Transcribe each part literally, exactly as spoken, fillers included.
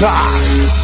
Car.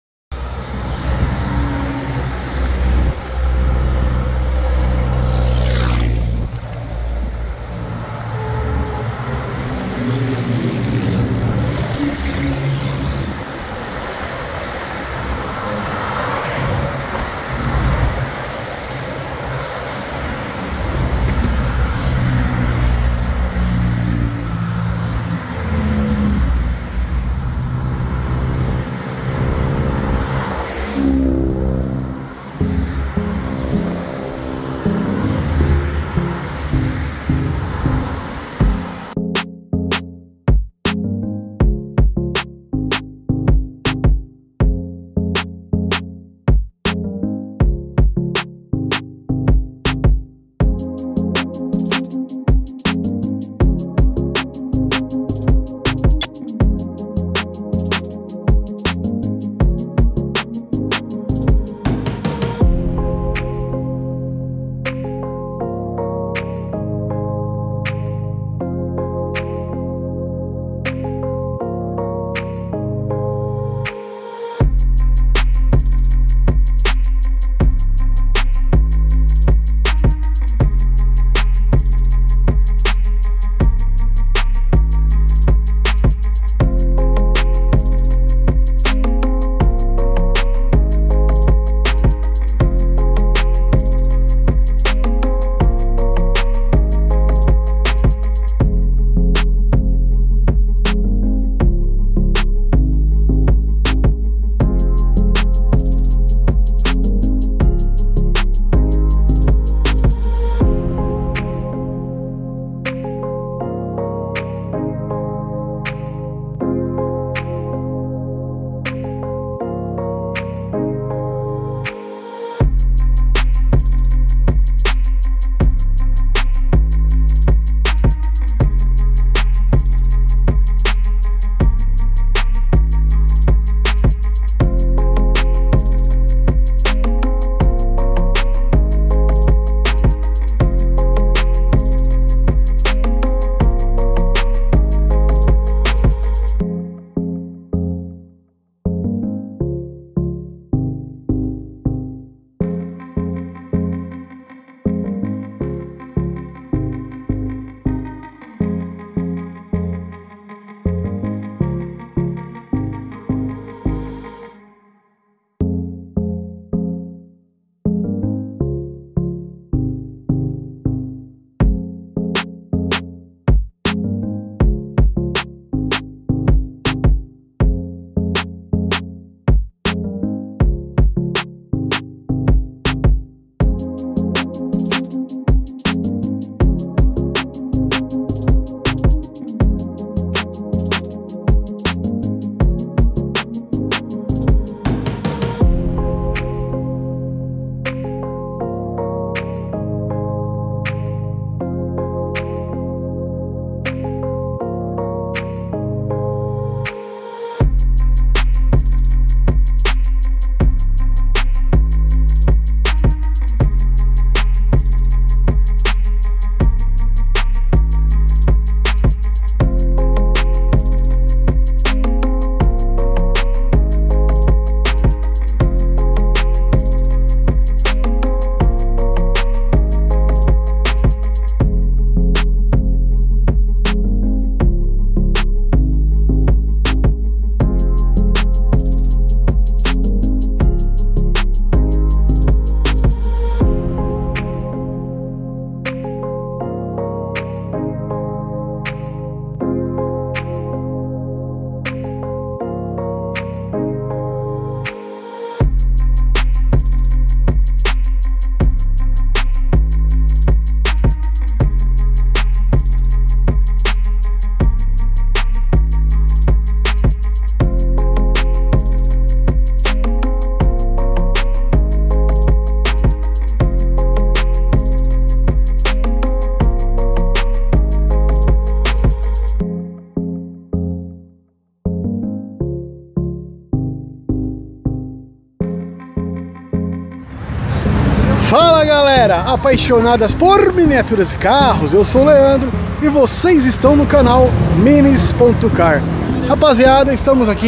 Fala galera, apaixonadas por miniaturas e carros, eu sou o Leandro e vocês estão no canal Minis ponto car. Rapaziada, estamos aqui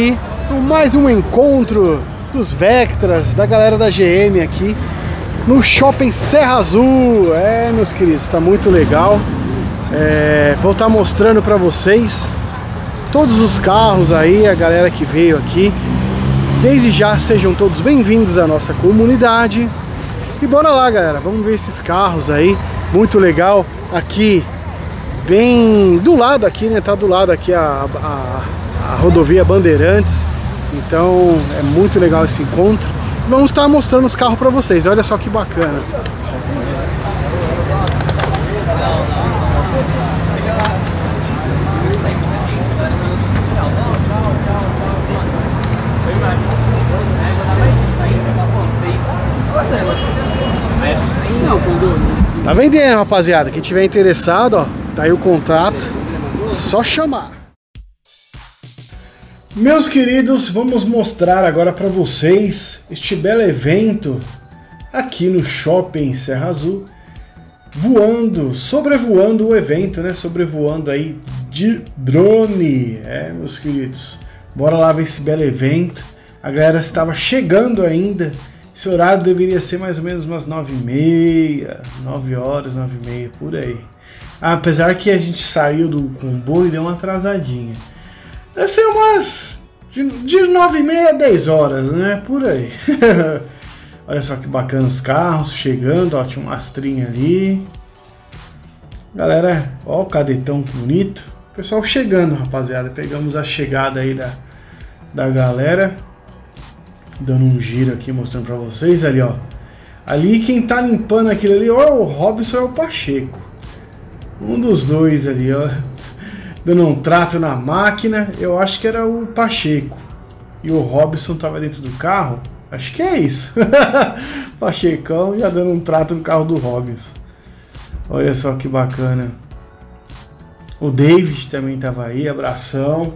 mais um encontro dos Vectras, da galera da G M aqui no Shopping Serra Azul. É, meus queridos, está muito legal. É, vou estar mostrando para vocês todos os carros aí, a galera que veio aqui. Desde já, sejam todos bem-vindos à nossa comunidade. E bora lá, galera, vamos ver esses carros aí, muito legal. Aqui, bem do lado aqui, né, tá do lado aqui a, a, a rodovia Bandeirantes. Então é muito legal esse encontro. Vamos estar mostrando os carros para vocês, olha só que bacana. Tá vendendo, rapaziada. Quem tiver interessado, ó, tá aí o contato, só chamar. Meus queridos, vamos mostrar agora para vocês este belo evento aqui no Shopping Serra Azul, voando, sobrevoando o evento, né? Sobrevoando aí de drone, é, meus queridos. Bora lá ver esse belo evento. A galera estava chegando ainda. Esse horário deveria ser mais ou menos umas nove e meia, nove horas, nove e meia, por aí. Apesar que a gente saiu do comboio e deu uma atrasadinha. Deve ser umas de, de nove e meia a dez horas, né? Por aí. Olha só que bacana os carros chegando, ó, tinha um Astrinha ali. Galera, ó o cadetão bonito. Pessoal chegando, rapaziada. Pegamos a chegada aí da, da galera. Dando um giro aqui, mostrando pra vocês. Ali, ó. Ali quem tá limpando aquilo ali, ó, é o Robson ou é o Pacheco. Um dos dois ali, ó. Dando um trato na máquina. Eu acho que era o Pacheco. E o Robson tava dentro do carro. Acho que é isso. Pachecão já dando um trato no carro do Robson. Olha só que bacana. O David também tava aí, abração.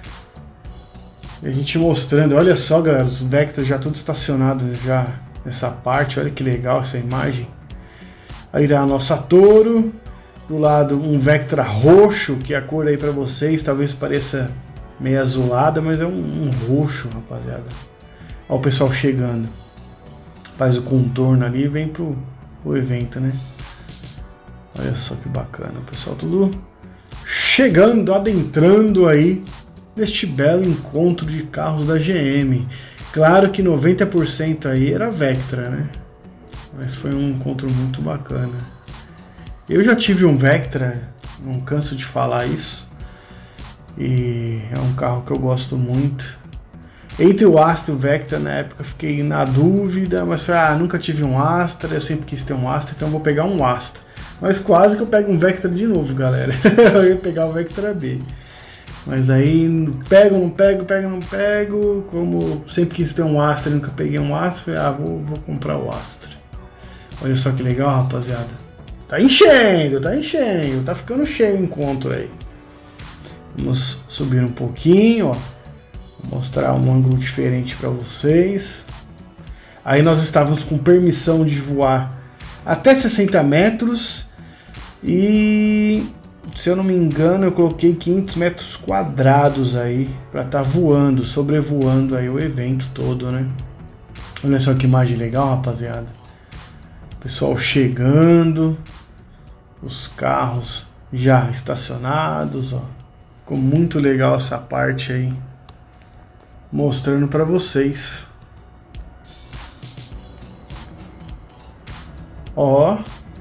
E a gente mostrando, olha só, galera, os Vectras já tudo estacionado já nessa parte. Olha que legal essa imagem. Aí tá a nossa Toro. Do lado um Vectra roxo, que é a cor aí pra vocês talvez pareça meio azulada, mas é um, um roxo, rapaziada. Olha o pessoal chegando. Faz o contorno ali e vem pro, pro evento, né? Olha só que bacana, o pessoal tudo chegando, adentrando aí neste belo encontro de carros da G M. Claro que noventa por cento aí era Vectra, né? Mas foi um encontro muito bacana. Eu já tive um Vectra, não canso de falar isso. E é um carro que eu gosto muito. Entre o Astra e o Vectra, na época, fiquei na dúvida, mas falei, ah, nunca tive um Astra, eu sempre quis ter um Astra, então vou pegar um Astra. Mas quase que eu pego um Vectra de novo, galera. Eu ia pegar o Vectra B. Mas aí, pego, não pego, pego, não pego. Como sempre quis ter um Astra e nunca peguei um Astra, falei, ah, vou, vou comprar o Astra. Olha só que legal, rapaziada. Tá enchendo, tá enchendo, tá ficando cheio o encontro aí. Vamos subir um pouquinho, ó. Vou mostrar um ângulo diferente para vocês. Aí nós estávamos com permissão de voar até sessenta metros. E, se eu não me engano, eu coloquei quinhentos metros quadrados aí para estar tá voando, sobrevoando aí o evento todo, né? Olha só que imagem legal, rapaziada. Pessoal chegando, os carros já estacionados, ó. Ficou muito legal essa parte aí, mostrando para vocês. Ó,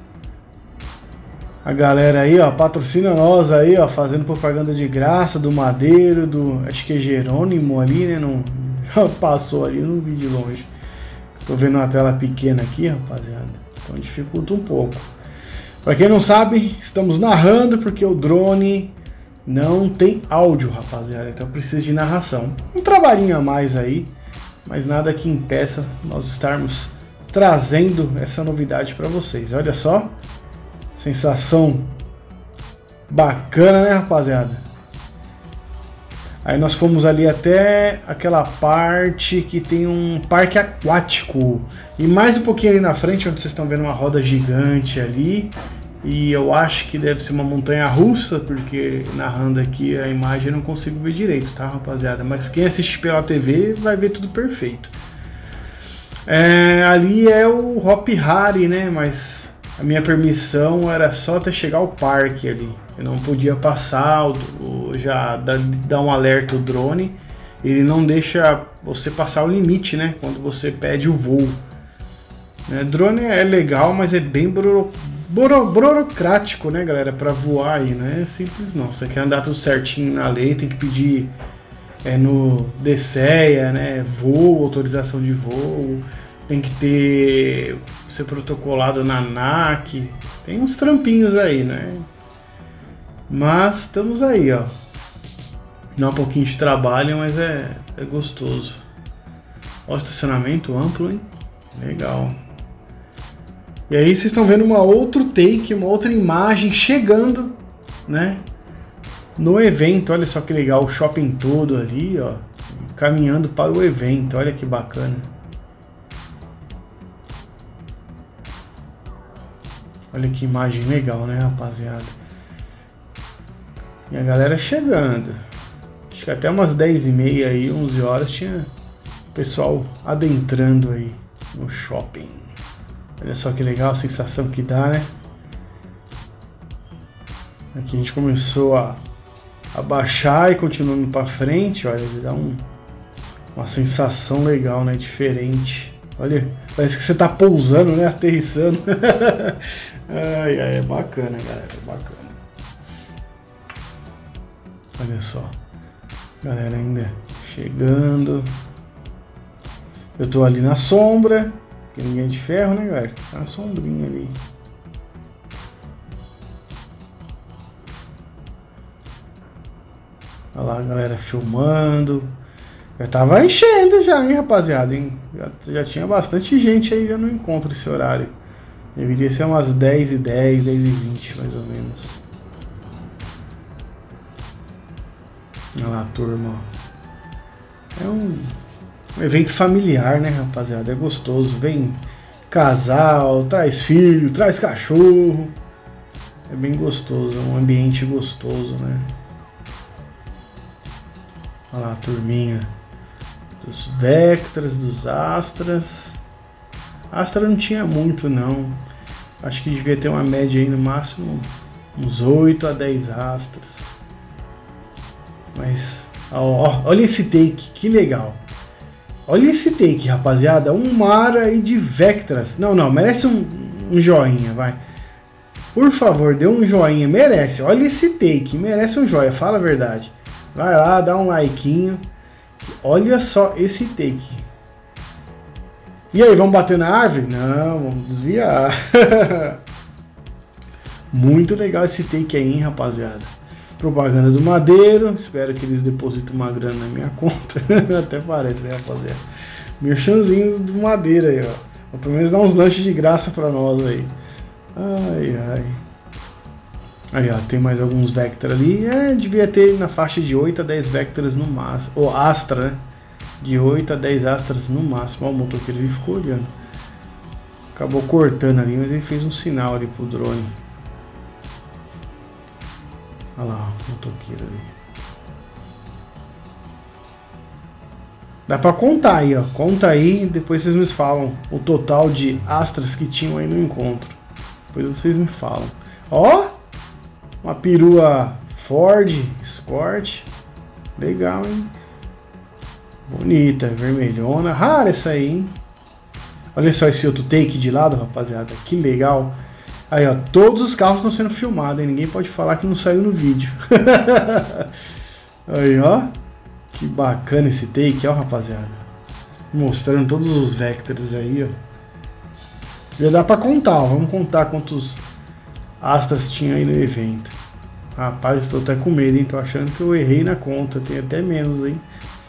a galera aí, ó, patrocina nós aí, ó, fazendo propaganda de graça do Madeiro, do, acho que é Jerônimo ali, né? Não passou ali, não vi de longe. Tô vendo uma tela pequena aqui, rapaziada. Então dificulta um pouco. Para quem não sabe, estamos narrando porque o drone não tem áudio, rapaziada. Então precisa de narração. Um trabalhinho a mais aí, mas nada que impeça nós estarmos trazendo essa novidade para vocês. Olha só, sensação bacana, né, rapaziada? Aí nós fomos ali até aquela parte que tem um parque aquático. E mais um pouquinho ali na frente, onde vocês estão vendo uma roda gigante ali, E eu acho que deve ser uma montanha russa, porque narrando aqui a imagem eu não consigo ver direito, tá, rapaziada? Mas quem assiste pela T V vai ver tudo perfeito. É, ali é o Hop Hari, né? Mas a minha permissão era só até chegar ao parque ali. Eu não podia passar, o, o, já dá, dá um alerta o drone. Ele não deixa você passar o limite, né? Quando você pede o voo. É, drone é legal, mas é bem buro, buro, burocrático, né, galera? Para voar aí, não é simples não. Você quer andar tudo certinho na lei, tem que pedir é, no DSEA, né? Voo, autorização de voo, tem que ter ser protocolado na ANAC. Tem uns trampinhos aí, né? Mas estamos aí, ó. Dá um pouquinho de trabalho, mas é, é gostoso. Ó, estacionamento amplo, hein? Legal. E aí vocês estão vendo uma outro take, uma outra imagem chegando, né? No evento, olha só que legal, o shopping todo ali, ó, caminhando para o evento, olha que bacana. Olha que imagem legal, né, rapaziada? E a galera chegando. Acho que até umas dez e meia aí, onze horas, tinha pessoal adentrando aí no shopping. Olha só que legal a sensação que dá, né? Aqui a gente começou a, a baixar e continuando para frente, olha, ele dá um, uma sensação legal, né? Diferente. Olha, parece que você tá pousando, né? Aterrissando. Ai, ai, é bacana, galera, é bacana. Olha só, galera ainda chegando. Eu tô ali na sombra, que ninguém é de ferro, né, galera? Tá na sombrinha ali. Olha lá a galera filmando. Já tava enchendo já, hein, rapaziada, hein? Já, já tinha bastante gente aí já no encontro esse horário. Deveria ser umas dez e dez, dez e vinte mais ou menos. Olha lá a turma. É um, um evento familiar, né, rapaziada? É gostoso. Vem casal, traz filho, traz cachorro. É bem gostoso, é um ambiente gostoso, né? Olha lá a turminha dos Vectras, dos Astras. Astra não tinha muito não. Acho que devia ter uma média aí no máximo uns oito a dez Astras. Mas ó, ó, olha esse take, que legal. Olha esse take, rapaziada. Um mar aí de Vectras. Não, não, merece um, um joinha, vai. Por favor, dê um joinha, merece. Olha esse take, merece um joia, fala a verdade. Vai lá, dá um likeinho. Olha só esse take. E aí, vamos bater na árvore? Não, vamos desviar. Muito legal esse take aí, hein, rapaziada. Propaganda do Madeiro. Espero que eles depositem uma grana na minha conta. Até parece, né, rapaziada? Merchanzinho do Madeiro aí, ó. Ou pelo menos dar uns lanches de graça pra nós aí. Ai, ai. Aí, ó, tem mais alguns Vectra ali. É, devia ter na faixa de oito a dez Vectras no máximo. Ou Astra, né? De oito a dez Astras no máximo. Ó, o motoqueiro ele ficou olhando. Acabou cortando ali, mas ele fez um sinal ali pro drone. Olha lá, o motoqueiro ali. Dá pra contar aí, ó. Conta aí, depois vocês me falam o total de Astras que tinham aí no encontro. Depois vocês me falam. Ó, uma perua Ford Escort. Legal, hein? Bonita, vermelhona. Rara essa aí, hein? Olha só esse outro take de lado, rapaziada. Que legal. Aí, ó. Todos os carros estão sendo filmados, hein? Ninguém pode falar que não saiu no vídeo. Aí, ó. Que bacana esse take, ó, rapaziada. Mostrando todos os Vectors aí, ó. Já dá pra contar, ó. Vamos contar quantos Astras tinha aí no evento. Rapaz, estou até com medo, hein? Tô achando que eu errei na conta. Tem até menos, hein?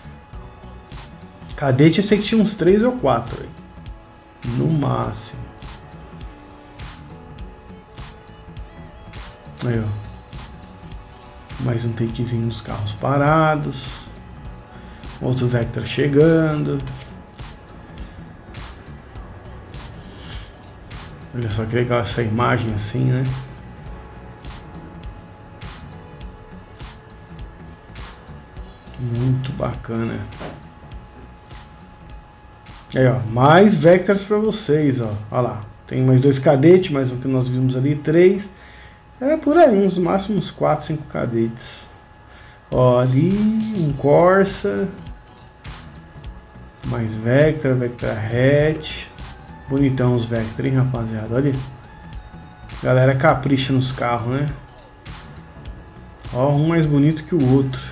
Cadete eu sei que tinha uns três ou quatro aí. No máximo. Aí, ó. Mais um takezinho dos carros parados. Outro Vectra chegando. Olha só que legal essa imagem assim, né? Muito bacana. Aí, ó, mais Vectras para vocês, ó. Olha lá, tem mais dois cadetes, mais um que nós vimos ali, três. É por aí, uns máximos quatro, cinco cadetes. Ó, ali um Corsa. Mais Vectra, Vectra Hatch. Bonitão os Vectra, hein, rapaziada? Olha. Galera capricha nos carros, né? Ó, um mais bonito que o outro.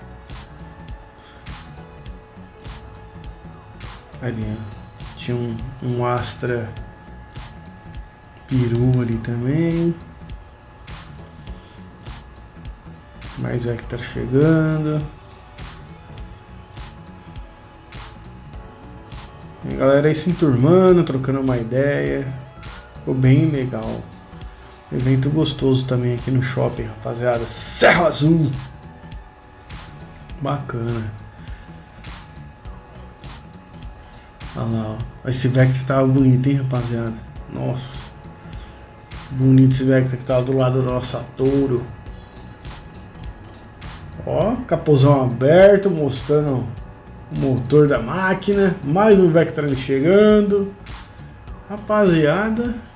Ali, ó. Tinha um, um Astra peru ali também. Mais Vectra chegando. A galera aí se enturmando, trocando uma ideia. Ficou bem legal. Evento gostoso também aqui no shopping, rapaziada. Serra Azul. Bacana. Olha lá, ó. Esse Vectra tava bonito, hein, rapaziada. Nossa. Bonito esse Vectra que tava do lado da nossa Toro. Ó, capozão aberto, mostrando o motor da máquina. Mais um Vectra ali chegando. Rapaziada.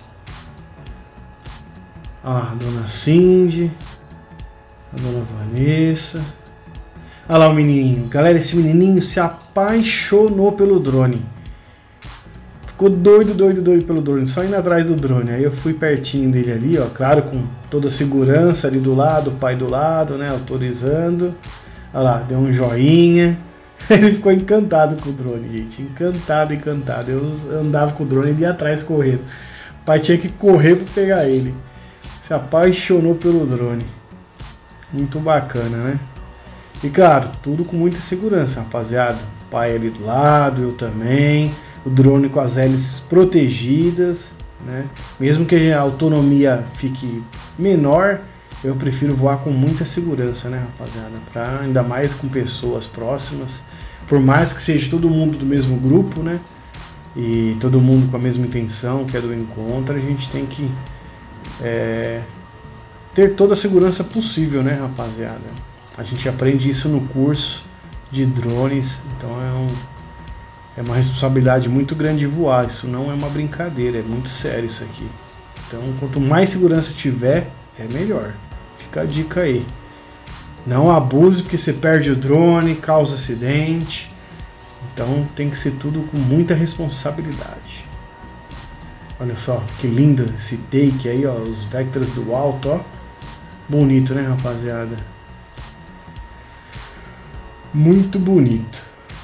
Ah, a dona Cindy. A dona Vanessa. Olha lá o menininho. Galera, esse menininho se apaixonou pelo drone. Ficou doido, doido, doido pelo drone. Só indo atrás do drone. Aí eu fui pertinho dele ali, ó. Claro, com toda a segurança ali do lado. O pai do lado, né? Autorizando. Olha lá, deu um joinha. Ele ficou encantado com o drone, gente. Encantado, encantado. Eu andava com o drone e ia atrás correndo. O pai tinha que correr para pegar ele. Se apaixonou pelo drone. Muito bacana, né? E claro, tudo com muita segurança, rapaziada. O pai ali do lado, eu também. O drone com as hélices protegidas, né? Mesmo que a autonomia fique menor, eu prefiro voar com muita segurança, né, rapaziada? Pra, ainda mais com pessoas próximas. Por mais que seja todo mundo do mesmo grupo, né? E todo mundo com a mesma intenção, que é do encontro, a gente tem que é, ter toda a segurança possível, né, rapaziada? A gente aprende isso no curso de drones, então é, um, é uma responsabilidade muito grande de voar. Isso não é uma brincadeira, é muito sério isso aqui. Então, quanto mais segurança tiver, é melhor. Fica a dica aí. Não abuse, porque você perde o drone, causa acidente. Então tem que ser tudo com muita responsabilidade. Olha só que lindo esse take aí, ó, os Vectras do alto, ó. Bonito, né, rapaziada? Muito bonito.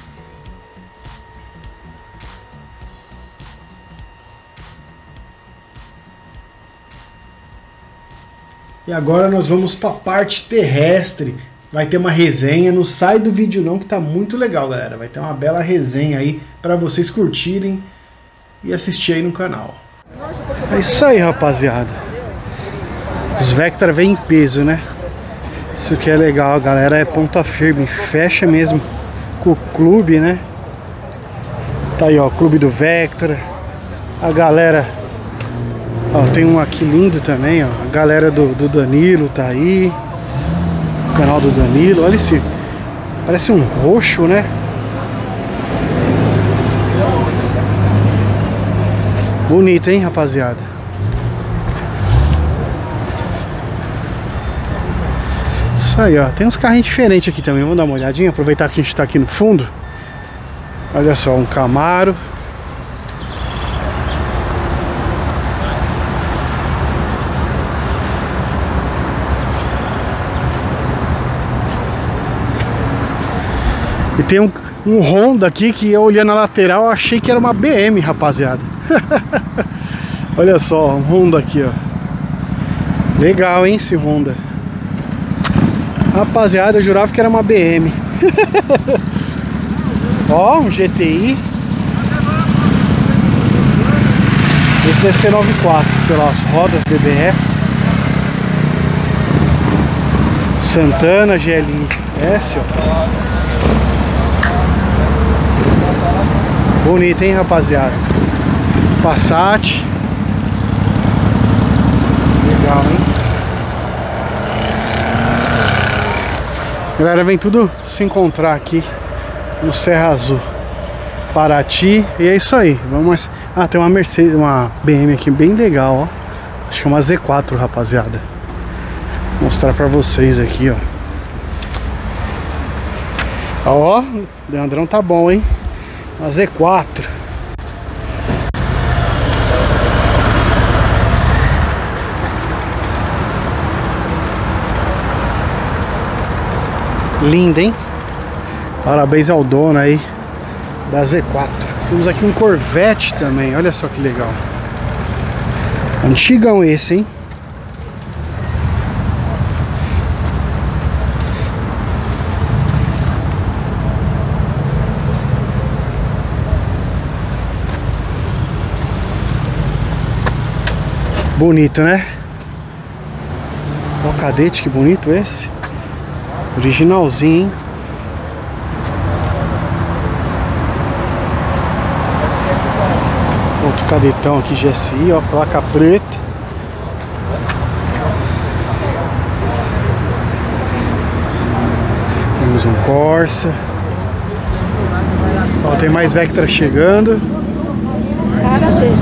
E agora nós vamos para a parte terrestre. Vai ter uma resenha, não sai do vídeo não, que tá muito legal, galera. Vai ter uma bela resenha aí para vocês curtirem e assistir aí no canal. É isso aí, rapaziada. Os Vectra vêm em peso, né? Isso que é legal, a galera é ponta firme, fecha mesmo com o clube, né? Tá aí, ó, o clube do Vectra. A galera, ó, tem um aqui lindo também, ó. A galera do, do Danilo tá aí. O canal do Danilo, olha esse. Parece um roxo, né? Bonito, hein, rapaziada? Isso aí, ó. Tem uns carrinhos diferentes aqui também. Vamos dar uma olhadinha, aproveitar que a gente tá aqui no fundo. Olha só, um Camaro. E tem um, um Honda aqui que eu olhando na lateral achei que era uma B M, rapaziada. Olha só, um Honda aqui, ó. Legal, hein, esse Honda. Rapaziada, eu jurava que era uma B M. Ó, um G T I. Esse deve ser noventa e quatro pelas rodas B B S. Santana G L S, ó. Bonito, hein, rapaziada? Passat. Legal, hein? Galera, vem tudo se encontrar aqui no Serra Azul, Paraty. E é isso aí. Vamos. Ah, tem uma Mercedes, uma B M aqui bem legal, ó. Acho que é uma Z quatro, rapaziada. Vou mostrar pra vocês aqui, ó. Ó, o Leandrão tá bom, hein? Uma Z quatro. Linda, hein? Parabéns ao dono aí da Z quatro. Temos aqui um Corvette também. Olha só que legal. Antigão esse, hein? Bonito, né? Ó, o Cadete, que bonito esse. Originalzinho, hein? Outro cadetão aqui, G S I, ó, placa preta. Temos um Corsa. Ó, tem mais Vectra chegando. Cara dele.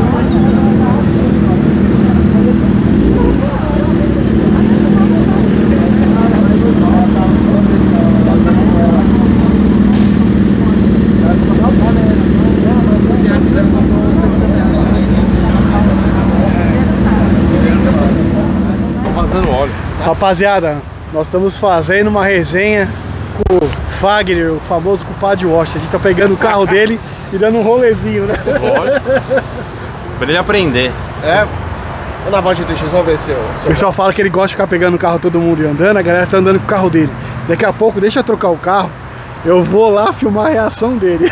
Rapaziada, nós estamos fazendo uma resenha com o Fagner, o famoso culpado Washington. A gente tá pegando o carro dele e dando um rolezinho, né? Lógico. Pra ele aprender. É. Vamos na volta de T X, vamos ver se eu... O pessoal fala que ele gosta de ficar pegando o carro todo mundo e andando. A galera tá andando com o carro dele. Daqui a pouco, deixa eu trocar o carro, eu vou lá filmar a reação dele.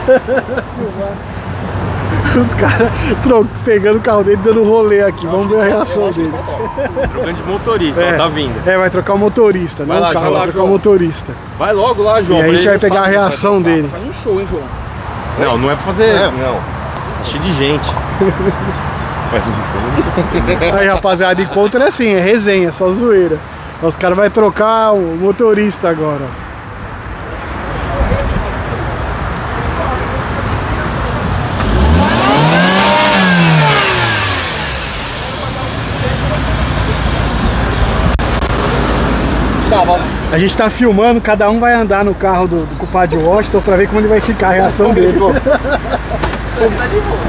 Os caras pegando o carro dele, dando rolê aqui. Vamos ver a reação dele. Trocando de motorista, é, ó, tá vindo. É, vai trocar o motorista, não o carro, vai trocar João. o motorista. Vai logo lá, João. E aí a gente vai pegar a reação dele. Faz um show, hein, João? Não, não é pra fazer, é. não. Cheio de gente. Faz um show. Aí, rapaziada, encontro é assim, é resenha, é só zoeira. Os caras vão trocar o motorista agora. A gente tá filmando, cada um vai andar no carro do, do culpado de Washington pra ver como ele vai ficar a reação dele. Tá de boa.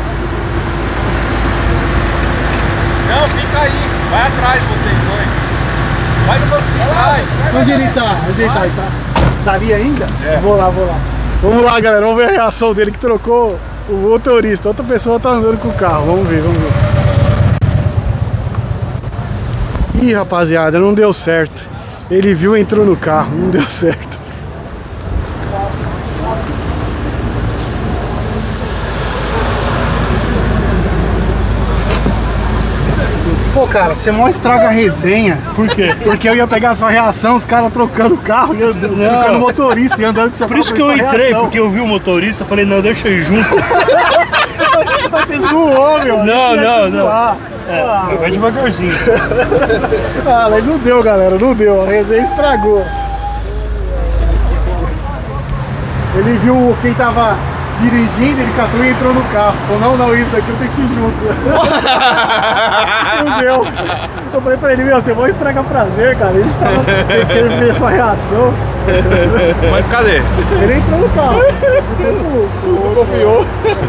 Não, fica aí. Vai atrás vocês dois. Vai no banco de trás. Onde ele tá? Onde ele tá? Ele tá? Tá ali ainda? É. Vou lá, vou lá. Vamos lá, galera. Vamos ver a reação dele que trocou o motorista. Outra pessoa tá andando com o carro. Vamos ver, vamos ver. Ih, rapaziada, não deu certo. Ele viu e entrou no carro, não deu certo. Pô, cara, você mó estraga a resenha. Por quê? Porque eu ia pegar a sua reação, os caras trocando o carro, e andando, trocando o motorista e andando com seu Por isso que eu entrei, reação. Porque eu vi o motorista, falei, não, deixa eu ir junto. Você zoou, meu. Não, não, não. É, ah, vai devagarzinho. Ah, mas não deu, galera, não deu. A resenha estragou. Ele viu quem tava dirigindo, ele catou e entrou no carro. Falou, não, não, isso aqui eu tenho que ir junto. Não deu. Eu falei pra ele, meu, você vai estragar prazer, cara. Ele tava querendo ver sua reação. Mas cadê? Ele entrou no carro. Não confiou.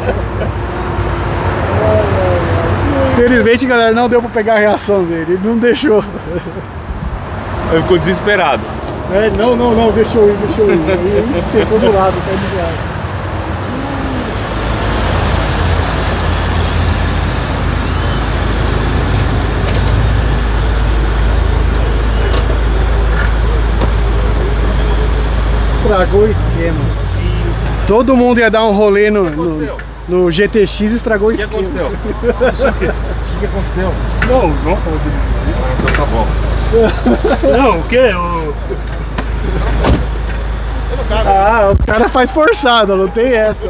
Felizmente, galera, não deu pra pegar a reação dele. Ele não deixou. Ele ficou desesperado. É, não, não, não, deixa eu ir, deixa eu ir. Ele sentou do lado, tá de viagem. Estragou o esquema. Todo mundo ia dar um rolê no, no, no G T X e estragou o esquema. O que aconteceu? O que aconteceu? Não, não. Então tá bom. Não, o que? Eu... Ah, os caras fazem forçado, não tem essa.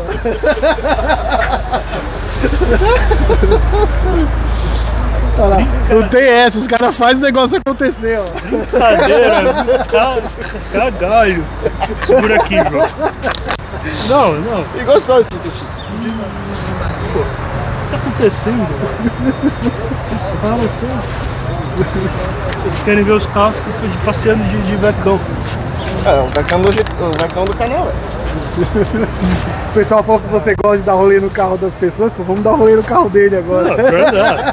Olha lá, não tem essa, os caras fazem o negócio acontecer, ó. Brincadeira, cagalho. Segura aqui, João. Não, não. E gostoso, Tito. O que tá acontecendo? Para tudo. Eles querem ver os carros passeando de, de vecão. É, o vecão do, o vecão do canal, velho. O pessoal falou que você gosta de dar rolê no carro das pessoas, pô, vamos dar rolê no carro dele agora. Não, é verdade.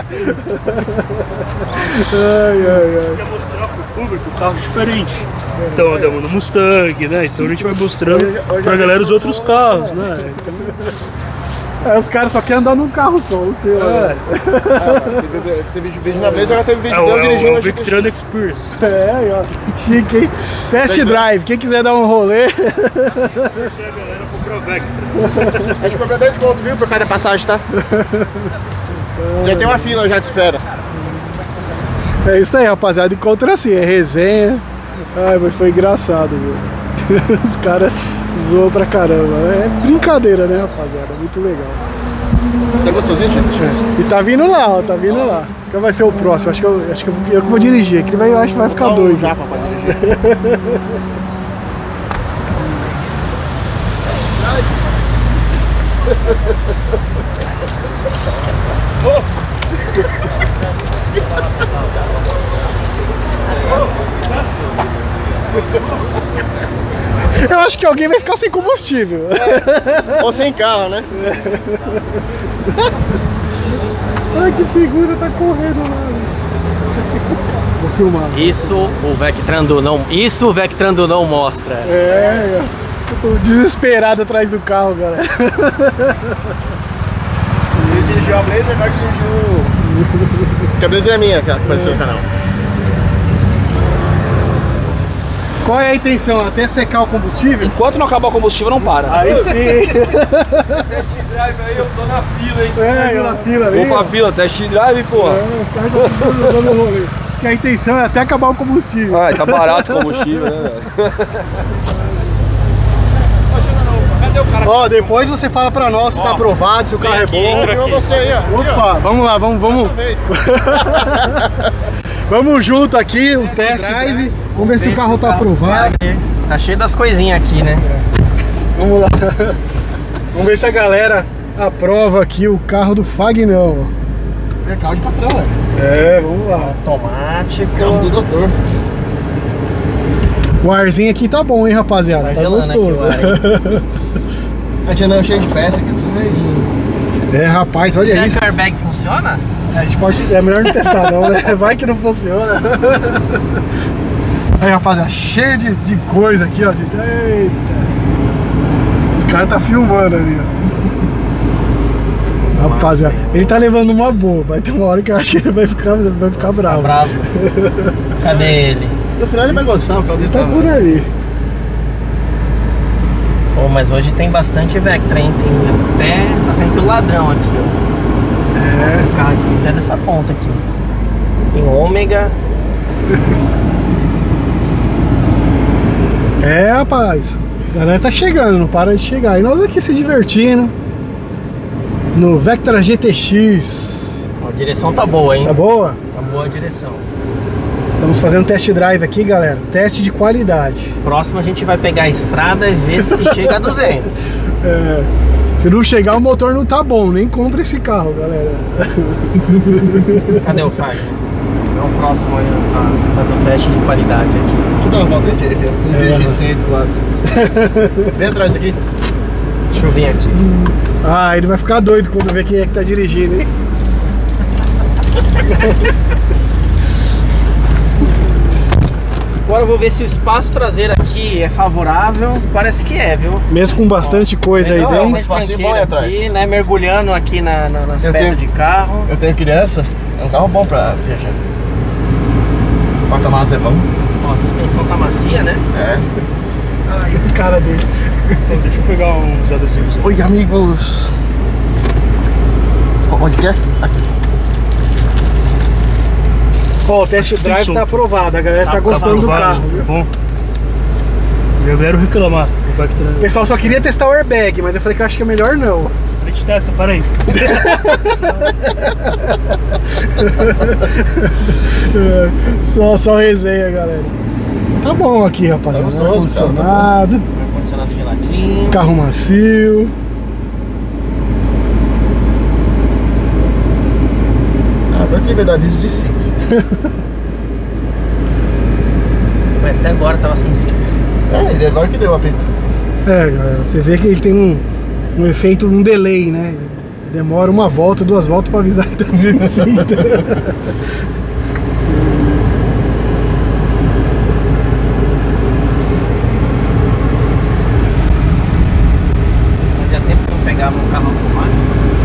Ai, ai, ai. Quer mostrar pro público um carro diferente. Então andamos no Mustang, né? Então a gente vai mostrando Hoje- hoje pra a galera gente os outros mostrou, carros, é. né? É, os caras só querem andar num carro só, o seu. É, Ah, teve, teve vídeo na vez, agora teve vídeo é o, deu é o, dirigindo é o a Victran Experience. É, aí, ó. Chique, hein? Test drive, quem quiser dar um rolê. A galera comprou o Vectra. A gente cobrou dez conto, viu, por cada passagem, tá? Já tem uma fila já de espera. É isso aí, rapaziada. Encontra assim, é resenha. Ai, mas foi engraçado, viu? Os caras zoam pra caramba. É brincadeira, né, rapaziada? Muito legal. Tá gostosinho, gente? E tá vindo lá, ó, tá vindo lá. Qual vai ser o próximo? Acho que eu, acho que eu, eu que vou dirigir. Aqui ele vai, eu acho que vai ficar doido. Já, papai, dirigir. Eu acho que alguém vai ficar sem combustível. Ou sem carro, né? Ai, que figura tá correndo lá. Vou filmar. Isso o Vectrando não, isso o Vectrando não mostra. É, eu tô desesperado atrás do carro, galera. Ele dirigiu a Blazer, agora dirigiu... Que a Blazer é minha, que apareceu no canal. Qual é a intenção? Até secar o combustível? Enquanto não acabar o combustível, não para. Aí sim. Test drive aí, eu tô na fila, hein? É, eu na fila ali. Vou pra fila, test drive, pô. É, os caras estão dando rolê. Diz que a intenção é até acabar o combustível. Ah, tá barato o combustível, né, velho? Cadê o cara? Ó, depois você fala pra nós se tá aprovado, se o carro é bom. Viu você aí, ó. Opa, vamos lá, vamos, vamos. Dessa vez. Vamos junto aqui, o test drive. Vamos ver se o carro tá aprovado. Tá cheio das coisinhas aqui, né? Vamos lá. Vamos ver se a galera aprova aqui o carro do Fagnão. É carro de patrão, velho. É, vamos lá. Automático. Carro do doutor. O arzinho aqui tá bom, hein, rapaziada? Tá Tá gelando gostoso. aqui o A gente andando cheio de peça aqui atrás. É, rapaz, olha Será isso. que o airbag funciona? A gente pode. É melhor não testar, não, né? Vai que não funciona. Aí, rapaziada, cheio de, de coisa aqui, ó. De... Eita! Os caras tá filmando ali, ó. Rapaziada, ele tá levando uma boa. Vai ter uma hora que eu acho que ele vai ficar, vai ficar bravo. Bravo. Cadê ele? No final ele vai gostar, o carro Ele dele tá por ali. Pô, mas hoje tem bastante Vectra, hein? Tem até. Tá saindo pelo ladrão aqui, ó. É. O carro aqui até dessa ponta aqui. Tem ômega. É, rapaz. A galera tá chegando, não para de chegar. E nós aqui se divertindo. No Vectra G T X. Ó, a direção tá boa, hein? Tá boa? Tá boa a direção. Estamos fazendo test drive aqui, galera. Teste de qualidade. Próximo a gente vai pegar a estrada e ver se chega a duzentos. É, se não chegar, o motor não tá bom. Nem compra esse carro, galera. Cadê o Fagner? É o próximo aí a fazer o teste de qualidade aqui. Deixa eu dar uma volta aí, Thierry. Um É. T G cem do lado. Vem atrás aqui. Deixa eu vir aqui. Ah, ele vai ficar doido quando ver quem é que tá dirigindo, hein? Agora eu vou ver se o espaço traseiro aqui é favorável. Parece que é, viu? Mesmo com bastante coisa aí Não, dentro. mas- espacinho bom aí atrás. aqui, né? Mergulhando aqui na, na- nas Eu peças tenho- de carro. Eu tenho criança, é um carro bom pra viajar. O porta-malas é bom. Ó, a suspensão tá macia, né? É. Ai, o cara dele. Então, deixa eu pegar uns adesivos aí. Oi, amigos. Onde quer? Aqui. Ó, o test drive Isso. tá aprovado. A galera tá, Tá gostando do aprovado, carro, viu? Bom. Já vieram reclamar do O Vectra. pessoal só queria testar o airbag, mas eu falei que eu acho que é melhor não. A gente testa, para aí. só, só resenha, galera. Tá bom aqui, rapaziada. Tá gostoso, Ar-condicionado. Ar-condicionado geladinho. Carro macio. Agora que vai dar aviso de cinto. Mas até agora tava sem cinto. É, ele agora que deu o apito. É, galera, você vê que ele tem um, um efeito, um delay, né? Demora uma volta, duas voltas pra avisar que tá sem cinto. Fazia tempo que eu pegava um carro automático.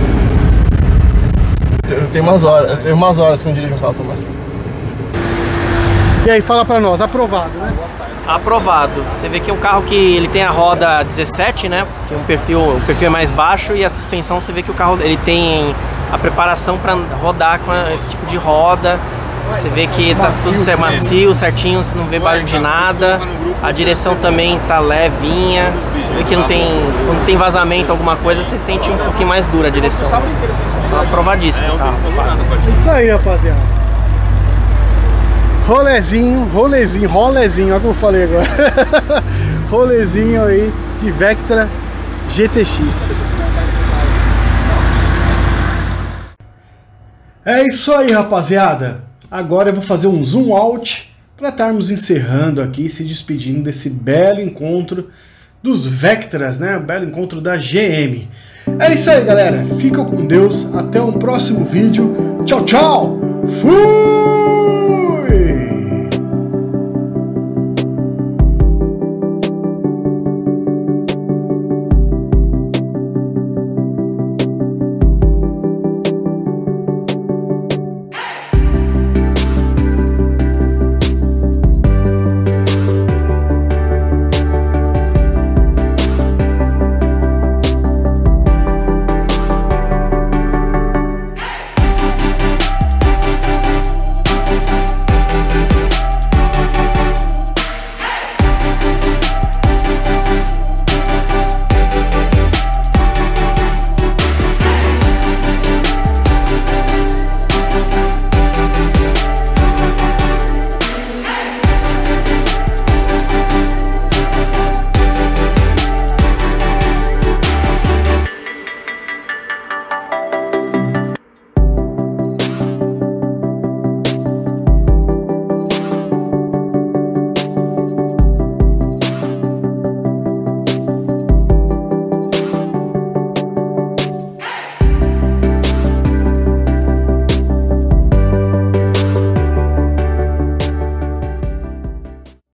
Eu tenho umas horas, eu tenho umas horas que eu não dirijo um carro automático. E aí, fala pra nós, aprovado, né? Aprovado. Você vê que é um carro que ele tem a roda dezessete, né? Que é um perfil, o perfil é mais baixo, e a suspensão, você vê que o carro ele tem a preparação para rodar com esse tipo de roda. Você vê que tá Macio, tudo certo, macio, certinho, você não vê barulho de nada. A direção também tá levinha. Você vê que não tem, quando tem vazamento, alguma coisa, você sente um pouquinho mais dura a direção. Tá aprovadíssimo o carro. É isso aí, rapaziada. Rolezinho, rolezinho, rolezinho, olha como eu falei agora. Rolezinho aí de Vectra G T X. É isso aí, rapaziada. Agora eu vou fazer um zoom out para estarmos encerrando aqui, se despedindo desse belo encontro dos Vectras, né? O belo encontro da G M. É isso aí, galera. Fica com Deus. Até um próximo vídeo. Tchau, tchau. Fui!